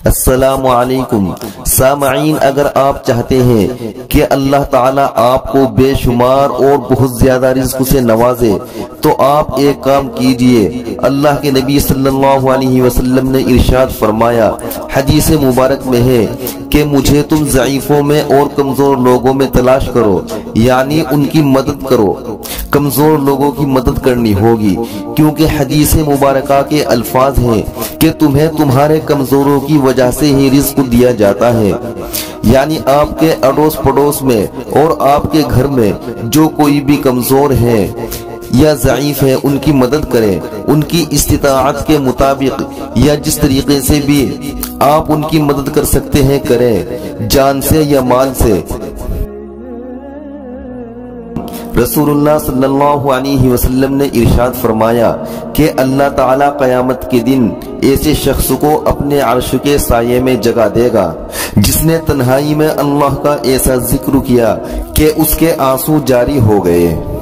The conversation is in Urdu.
السلام علیکم سامعین، اگر آپ چاہتے ہیں کہ اللہ تعالیٰ آپ کو بے شمار اور بہت زیادہ رزق سے نوازے تو آپ ایک کام کیجئے۔ اللہ کے نبی صلی اللہ علیہ وسلم نے ارشاد فرمایا، حدیث مبارک میں ہے کہ مجھے تم ضعیفوں میں اور کمزور لوگوں میں تلاش کرو، یعنی ان کی مدد کرو۔ کمزور لوگوں کی مدد کرنی ہوگی، کیونکہ حدیث مبارکہ کے الفاظ ہیں کہ تمہیں تمہارے کمزوروں کی وجہ سے ہی رزق دیا جاتا ہے، یعنی آپ کے اڑوس پڑوس میں اور آپ کے گھر میں جو کوئی بھی کمزور ہے یا ضعیف ہے ان کی مدد کریں، ان کی استطاعت کے مطابق یا جس طریقے سے بھی آپ ان کی مدد کر سکتے ہیں کریں، جان سے یا مال سے۔ رسول اللہ صلی اللہ علیہ وسلم نے ارشاد فرمایا کہ اللہ تعالیٰ قیامت کے دن ایسے شخص کو اپنے عرش کے سائے میں جگہ دے گا جس نے تنہائی میں اللہ کا ایسا ذکر کیا کہ اس کے آنسو جاری ہو گئے۔